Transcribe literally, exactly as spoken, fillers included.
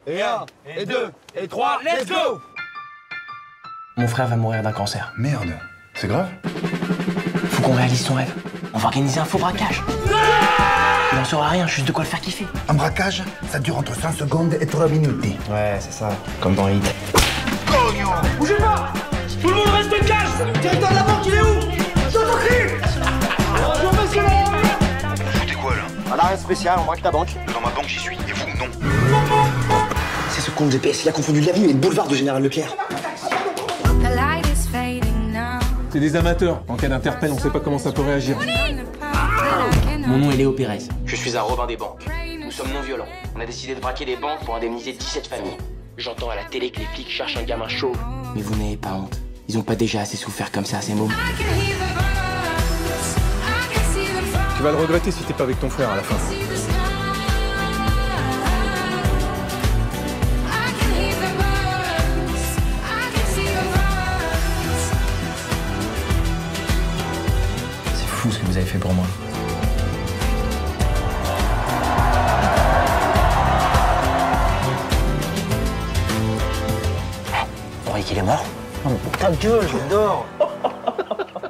Et un, et deux, et trois, let's go! Mon frère va mourir d'un cancer. Merde, c'est grave? Faut qu'on réalise son rêve. On va organiser un faux braquage. Il en saura rien, juste de quoi le faire kiffer. Un braquage, ça dure entre cinq secondes et trois minutes. Ouais, c'est ça, comme dans Hit. Cogno! Bougez pas! Tout le monde reste calme! Directeur de la banque, il est où? J'entends cri! Bonjour monsieur! Foutez quoi là? Un arrêt spécial, on braque ta banque. Dans ma banque j'y suis, et vous non. C'est ce con de G P S, il a confondu l'avenue et le boulevard de Général Leclerc. C'est des amateurs. En cas d'interpelle, on sait pas comment ça peut réagir. Mon nom est Léo Pérez. Je suis un Robin des banques. Nous sommes non violents. On a décidé de braquer des banques pour indemniser dix-sept familles. J'entends à la télé que les flics cherchent un gamin chaud. Mais vous n'avez pas honte. Ils ont pas déjà assez souffert comme ça à ces moments. Tu vas le regretter si t'es pas avec ton frère à la fin. C'est fou ce que vous avez fait pour moi. Vous croyez qu'il est mort? Oh, ta gueule, je dors.